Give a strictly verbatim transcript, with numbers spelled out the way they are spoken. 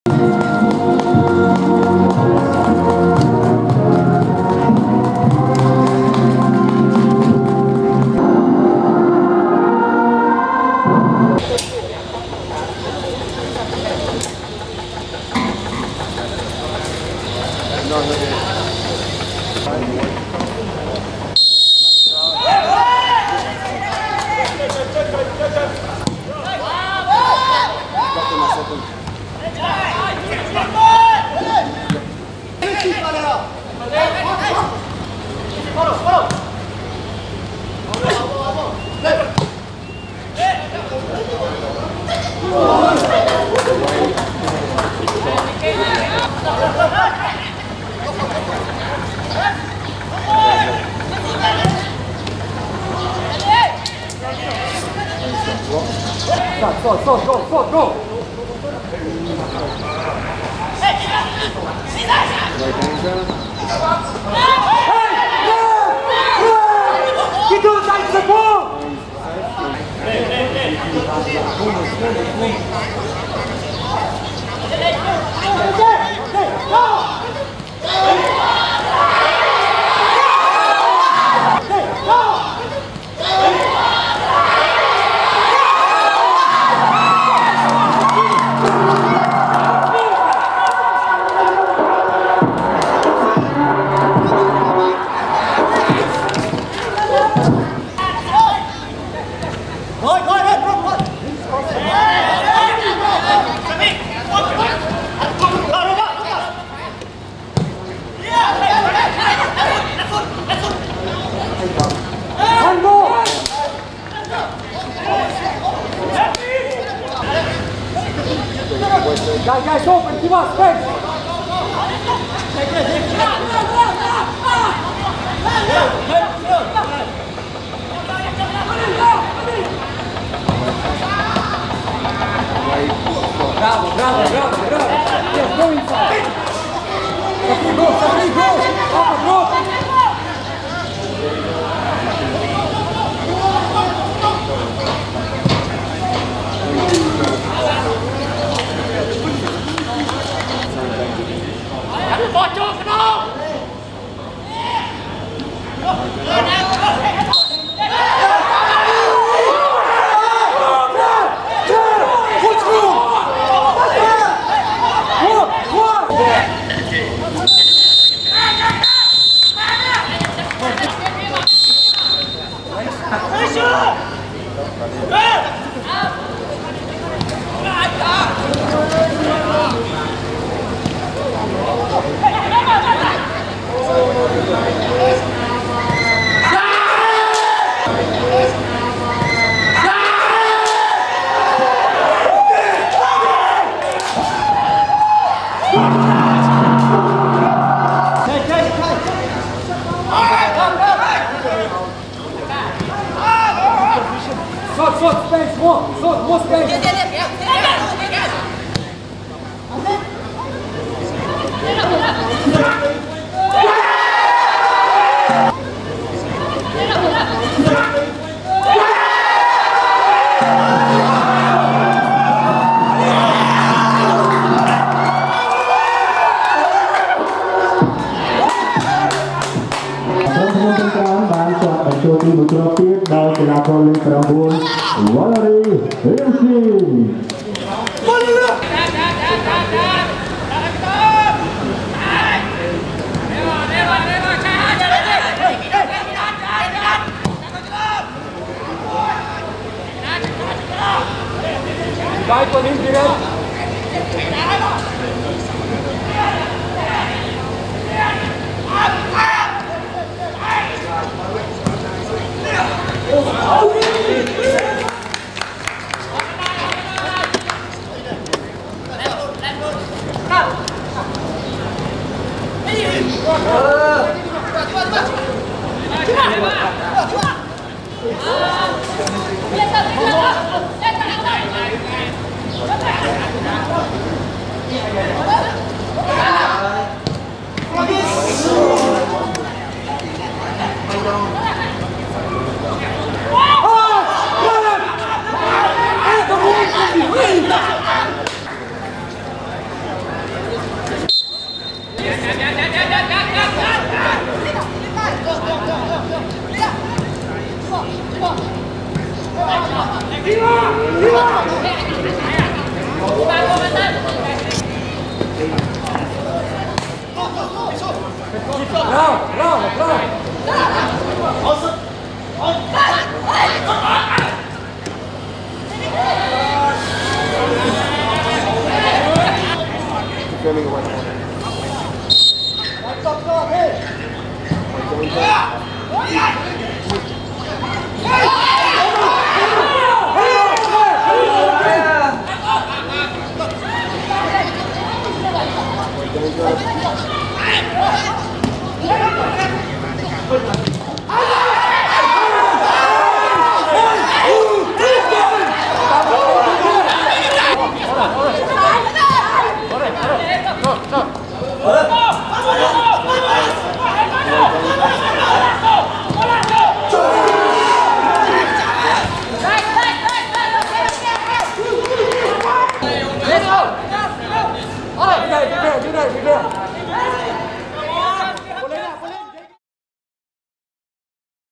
Go, go, go, go, go! Hey, get to the side of the ball! Hey, hey, hey! Guys, guys, open, give us space! Bravo, bravo, bravo, bravo! Yes, go inside! Sabri, go, Sabri, go! Up, go! Shot, shot, space, more, shot, more space. Valerie Hilsing. Guy for him, direct. Bravo, bravo, bravo. Filming away. Stop, stop, hey. Let's go! All right, be there, be there, be there, be there.